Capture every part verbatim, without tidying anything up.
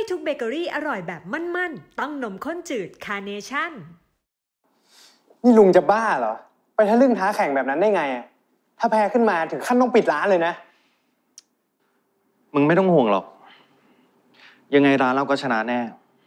ทุกเบเกอรี่อร่อยแบบมั่นๆต้องนมข้นจืดคาร์เนชั่นนี่ลุงจะบ้าเหรอไปทะลึ่งท้าแข่งแบบนั้นได้ไงอะถ้าแพ้ขึ้นมาถึงขั้นต้องปิดร้านเลยนะมึงไม่ต้องห่วงหรอกยังไงร้านเราก็ชนะแน่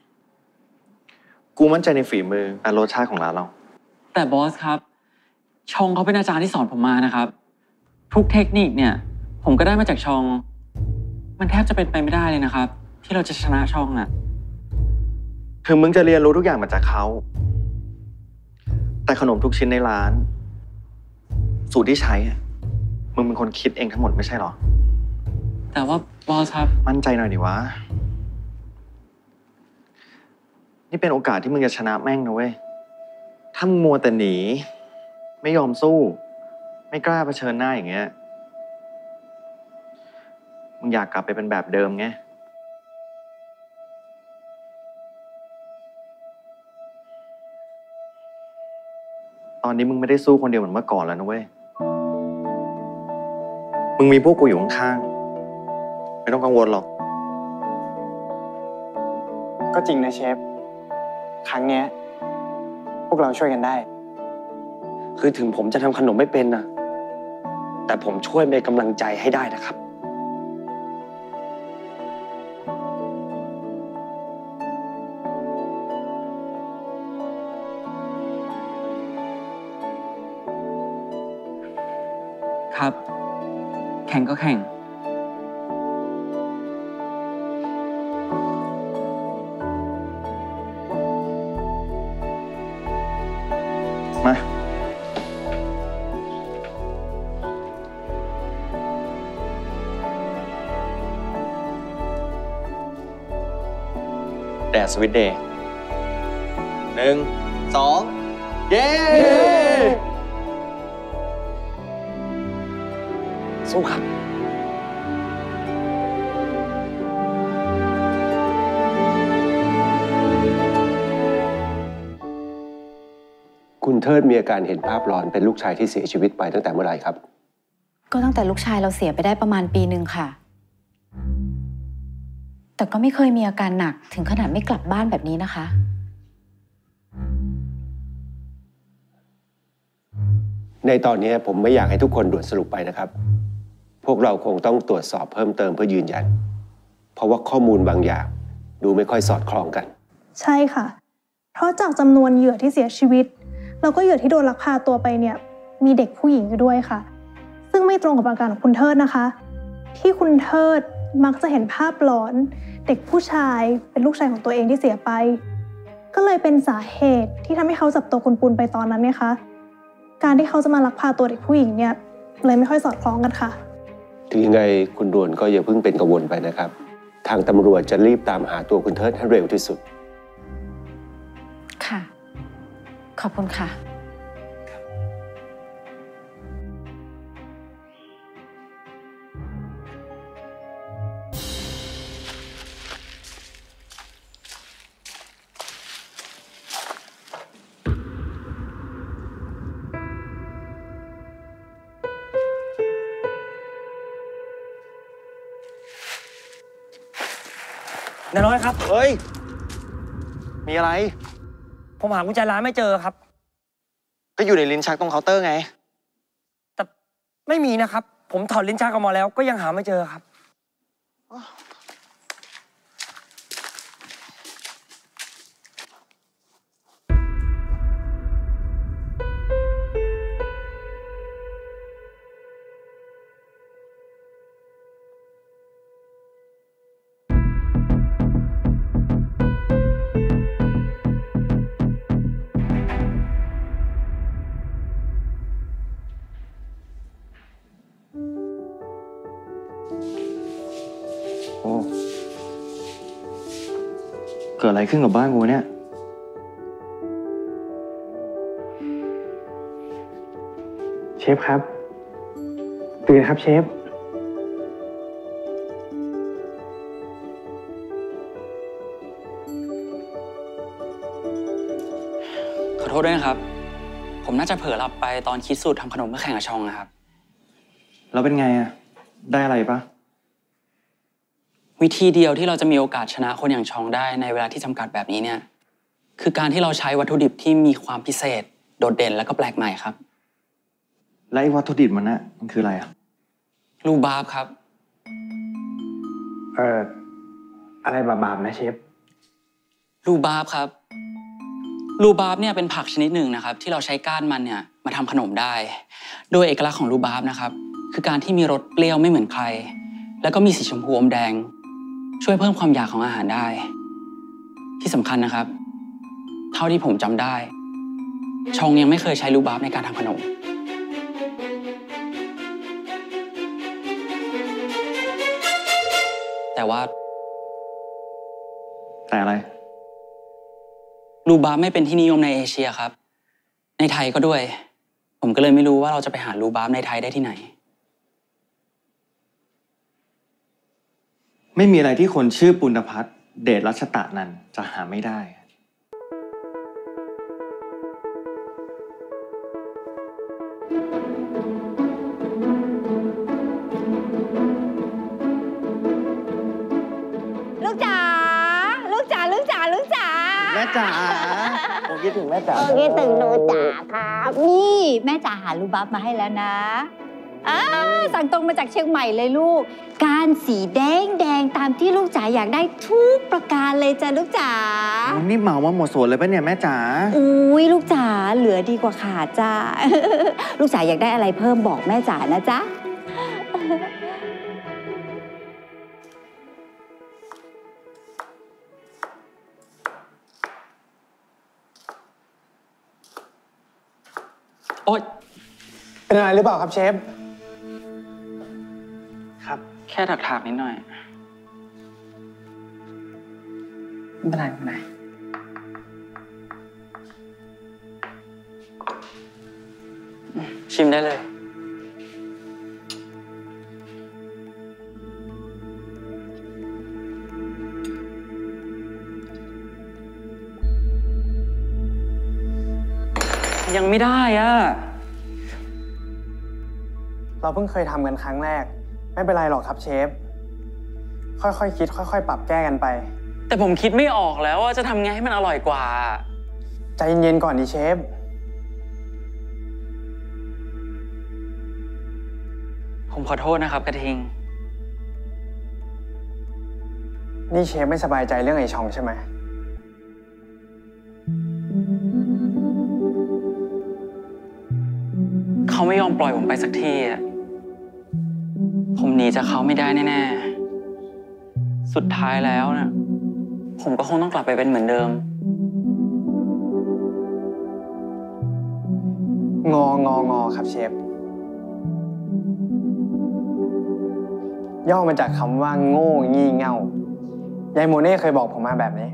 กูมั่นใจในฝีมือและรสชาติของร้านเราแต่บอสครับชองเขาเป็นอาจารย์ที่สอนผมมานะครับทุกเทคนิคเนี่ยผมก็ได้มาจากชองมันแทบจะเป็นไปไม่ได้เลยนะครับที่เราจะชนะชองน่ะถึงมึงจะเรียนรู้ทุกอย่างมาจากเขาแต่ขนมทุกชิ้นในร้านสูตรที่ใช้มึงเป็นคนคิดเองทั้งหมดไม่ใช่หรอแต่ว่าบอสครับมั่นใจหน่อยดิวะนี่เป็นโอกาสที่มึงจะชนะแม่งนะเว้ยถ้ามึงมัวแต่หนีไม่ยอมสู้ไม่กล้าเผชิญหน้าอย่างเงี้ยมึงอยากกลับไปเป็นแบบเดิมไงตอนนี้มึงไม่ได้สู้คนเดียวเหมือนเมื่อก่อนแล้วนะเว้ยมึงมีพวกกูอยู่ข้างๆไม่ต้องกังวลหรอกก็จริงนะเชฟครั้งเนี้ยพวกเราช่วยกันได้คือถึงผมจะทำขนมไม่เป็นนะแต่ผมช่วยเป็นกำลังใจให้ได้นะครับครับแข่งก็แข่งมาแดดสวิตเดย์หนึ่งสองเย้สู้ครับคุณเทิดมีอาการเห็นภาพหลอนเป็นลูกชายที่เสียชีวิตไปตั้งแต่เมื่อไหร่ครับก็ตั้งแต่ลูกชายเราเสียไปได้ประมาณปีหนึ่งค่ะแต่ก็ไม่เคยมีอาการหนักถึงขนาดไม่กลับบ้านแบบนี้นะคะในตอนนี้ผมไม่อยากให้ทุกคนด่วนสรุปไปนะครับพวกเราคงต้องตรวจสอบเพิ่มเติมเพื่อยืนยันเพราะว่าข้อมูลบางอย่างดูไม่ค่อยสอดคล้องกันใช่ค่ะเพราะจากจำนวนเหยื่อที่เสียชีวิตแล้วก็เหยื่อที่โดนลักพาตัวไปเนี่ยมีเด็กผู้หญิงอยู่ด้วยค่ะซึ่งไม่ตรงกับอาการของคุณเทิดนะคะที่คุณเทิดมักจะเห็นภาพหลอนเด็กผู้ชายเป็นลูกชายของตัวเองที่เสียไปก็เลยเป็นสาเหตุที่ทำให้เขาจับตัวคุณปุณไปตอนนั้นเนี่ยคะการที่เขาจะมาลักพาตัวเด็กผู้หญิงเนี่ยเลยไม่ค่อยสอดคล้องกันค่ะถึงยังไงคุณดวนก็อย่าเพิ่งเป็นกังวลไปนะครับทางตำรวจจะรีบตามหาตัวคุณเทิดให้เร็วที่สุดค่ะขอบคุณค่ะนายน้อยครับเฮ้ยมีอะไรผมหากุญแจร้านไม่เจอครับก็อยู่ในลิ้นชักตรงเคาน์เตอร์ไงแต่ไม่มีนะครับผมถอดลิ้นชักออกมาแล้วก็ยังหาไม่เจอครับโอ้เกิดอะไรขึ้นกับบ้านกูเนี่ยเชฟครับตื่นครับเชฟขอโทษด้วยนะครับผมน่าจะเผลอหลับไปตอนคิดสูตรทำขนมเพื่อแข่งกับชองนะครับแล้วเป็นไงอะได้อะไรปะวิธีเดียวที่เราจะมีโอกาสชนะคนอย่างชองได้ในเวลาที่จำกัดแบบนี้เนี่ยคือการที่เราใช้วัตถุดิบที่มีความพิเศษโดดเด่นและก็แปลกใหม่ครับและไอ้วัตถุดิบมันน่ะมันคืออะไรอ่ะลูบาร์บครับเอออะไรบาปๆนะเชฟลูบาร์บครับลูบาร์บเนี่ยเป็นผักชนิดหนึ่งนะครับที่เราใช้ก้านมันเนี่ยมาทำขนมได้โดยเอกลักษณ์ของลูบาร์บนะครับคือการที่มีรสเปรี้ยวไม่เหมือนใครแล้วก็มีสีชมพูอมแดงช่วยเพิ่มความอยากของอาหารได้ที่สำคัญนะครับเท่าที่ผมจำได้ชองยังไม่เคยใช้ลูบาร์บในการทำขนมแต่ว่าแต่อะไรลูบาร์บไม่เป็นที่นิยมในเอเชียครับในไทยก็ด้วยผมก็เลยไม่รู้ว่าเราจะไปหาลูบาร์บในไทยได้ที่ไหนไม่มีอะไรที่คนชื่อปุณณพัฒน์เดชรัชตะนันท์จะหาไม่ได้ลูกจ๋า ลูกจ๋า ลูกจ๋า ลูกจ๋าแม่จ๋า ผมคิดถึงแม่จ๋าโอเคถึงหนูจ๋าครับ นี่แม่จ๋าหาลูบับมาให้แล้วนะอ่าสั่งตรงมาจากเชียงใหม่เลยลูก การสีแดงแดงตามที่ลูกจ๋าอยากได้ทุกประการเลยจ้ะลูกจ๋านี่เหมามาหมดสวนเลยปะเนี่ยแม่จ๋าอุ้ยลูกจ๋าเหลือดีกว่าขาดจ้า ลูกจ๋าอยากได้อะไรเพิ่มบอกแม่จ๋านะจ๊ะโอ๊ยเป็นอะไรหรือเปล่าครับเชฟครับแค่ถากๆนิดหน่อยไม่เป็นไรไม่เป็นไรชิมได้เลยยังไม่ได้อะเราเพิ่งเคยทำกันครั้งแรก ไม่เป็นไรหรอกครับเชฟ ค่อยๆ คคิด ค่อยๆ ปรับแก้กันไปแต่ผมคิดไม่ออกแล้วว่าจะทำไงให้มันอร่อยกว่าใจเย็นๆก่อนดิเชฟผมขอโทษนะครับกระทิงนี่เชฟไม่สบายใจเรื่องไอ้ชองใช่ไหมเขาไม่ยอมปล่อยผมไปสักทีอะผมหนีจากเขาไม่ได้แน่ๆ สุดท้ายแล้วนะผมก็คงต้องกลับไปเป็นเหมือนเดิมงององอครับเชฟ ย่อมาจากคำว่าโง่งี่เง่ายายโมเน่เคยบอกผมมาแบบนี้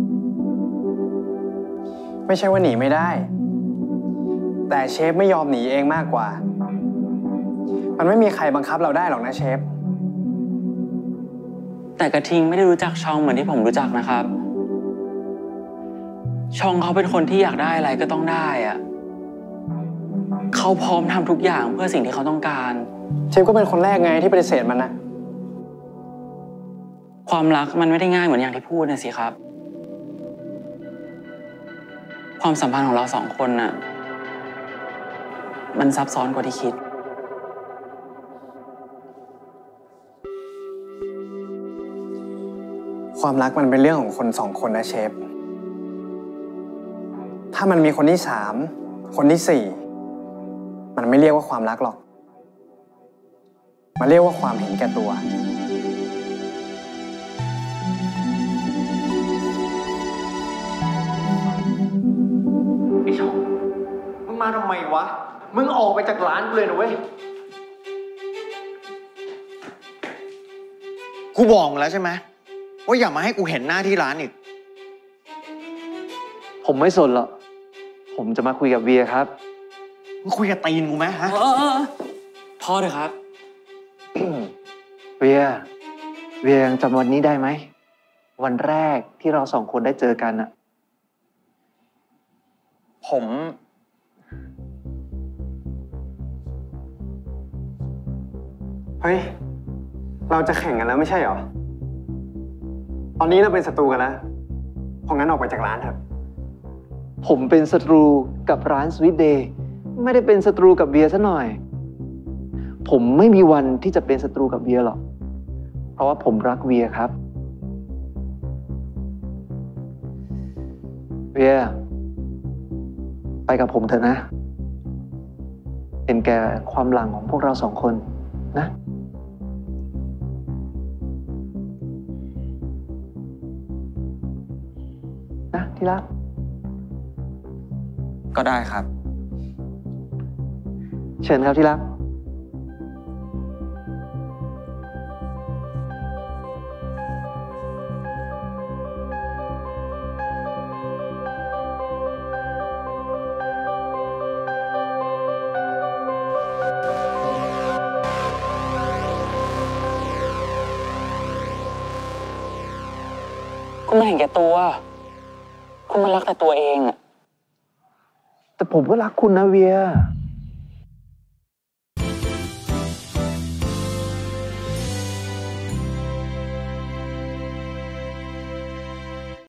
ไม่ใช่ว่าหนีไม่ได้ แต่เชฟไม่ยอมหนีเองมากกว่า มันไม่มีใครบังคับเราได้หรอกนะเชฟแต่กระทิงไม่ได้รู้จักชองเหมือนที่ผมรู้จักนะครับ ชองเขาเป็นคนที่อยากได้อะไรก็ต้องได้อะเขาพร้อมทำทุกอย่างเพื่อสิ่งที่เขาต้องการเชฟก็เป็นคนแรกไงที่ปฏิเสธมันนะความรักมันไม่ได้ง่ายเหมือนอย่างที่พูดนะสิครับ ความสัมพันธ์ของเราสองคนน่ะมันซับซ้อนกว่าที่คิดความรักมันเป็นเรื่องของคนสองคนนะเชฟ ถ้ามันมีคนที่สาม คนที่สี่ มันไม่เรียกว่าความรักหรอก มันเรียกว่าความเห็นแก่ตัวไอ้ชองมึงมาทำไมวะ มึงออกไปจากร้านกูเลยนะเว้ย กูบอกมึงแล้วใช่ไหมว่าอย่ามาให้กูเห็นหน้าที่ร้านอีกผมไม่สนหรอก ผมจะมาคุยกับเวียครับมึงคุยกับตีนกูไหมฮะเออเออพอเถอะครับเวีย เวียยังจำวันนี้ได้ไหม วันแรกที่เราสองคนได้เจอกันอะผมเฮ้ย เราจะแข่งกันแล้วไม่ใช่เหรอตอนนี้เราเป็นศัตรูกันแล้วเพราะงั้นออกไปจากร้านเถอะผมเป็นศัตรูกับร้านสวีทเดย์ไม่ได้เป็นศัตรูกับเบียร์ซะหน่อย ผมไม่มีวันที่จะเป็นศัตรูกับเบียร์หรอกเพราะว่าผมรักเบียร์ครับเบียร์ไปกับผมเถอะนะเห็นแก่ความหลังของพวกเราสองคนนะนะที่รักก็ได้ครับเชิญครับที่รักคุณมาเห็นแก่ตัว คุณมารักแต่ตัวเองอะแต่ผมก็รักคุณนะเวีย